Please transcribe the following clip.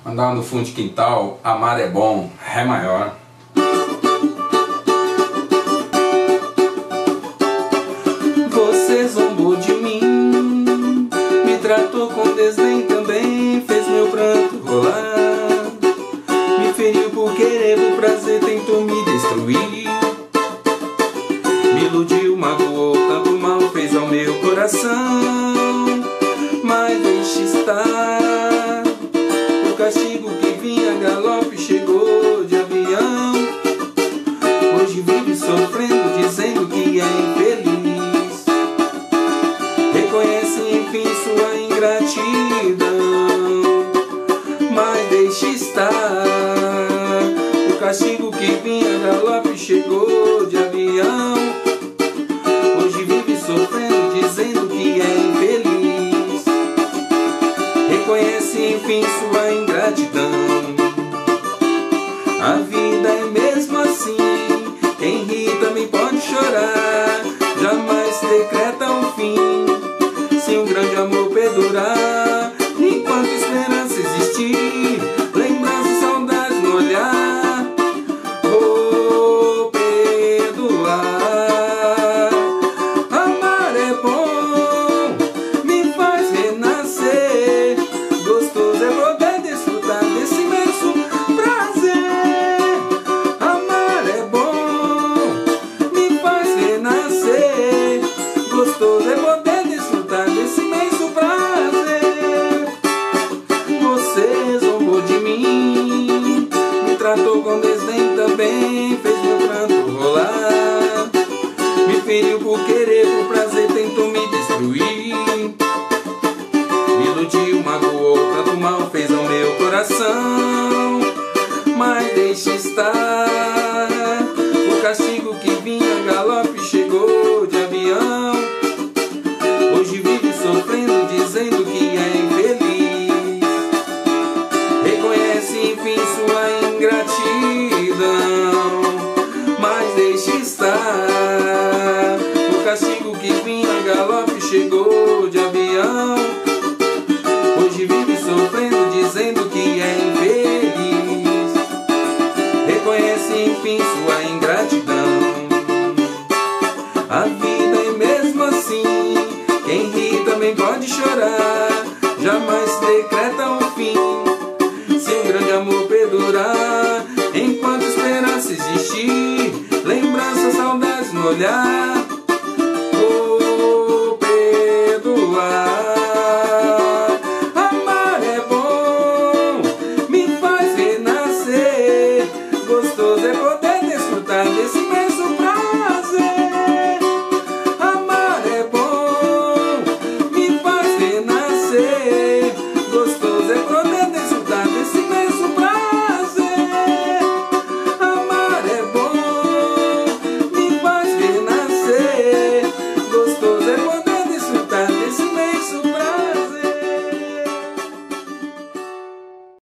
Andar no fundo de quintal, amar é bom, Ré maior. Você zombou de mim, me tratou com desdém também, fez meu pranto rolar, me feriu por querer, por prazer tentou me destruir, me iludiu, magoou, tanto mal fez ao meu coração, mas deixe estar, o castigo que vinha a galope chegou de avião, hoje vive sofrendo, dizendo que é infeliz, reconhece enfim sua ingratidão, mas deixe estar, o castigo que vinha a galope chegou de avião, hoje vive sofrendo, dizendo que é infeliz, reconhece enfim sua ingratidão. A vida é mesmo assim, quem ri também pode chorar, jamais decreta um fim, se um grande amor perdurar, enquanto esperança existir, lembrança, saudade no olhar, vou perdoar. Amar é bom, me faz renascer, gostoso é poder desfrutar desse imenso prazer. Amar é bom, me faz renascer, gostoso é poder desfrutar desse imenso prazer. Você zombou de mim, me tratou com desdém também, fez meu pranto rolar, me feriu por querer, por prazer tentou me destruir, me iludiu, magoou, tanto mal fez ao meu coração, mas deixe estar, o castigo que vinha a galope chegou de avião, hoje vive sofrendo, dizendo que é infeliz, reconhece enfim sua ingratidão, mas deixe estar, o castigo que vinha a galope chegou de avião, hoje vive sofrendo, dizendo que é infeliz, reconhece enfim sua ingratidão. A vida é mesmo assim, quem ri também pode chorar, jamais decreta um fim, se um grande amor perdurar, enquanto esperança existir, lembrança, saudades no olhar,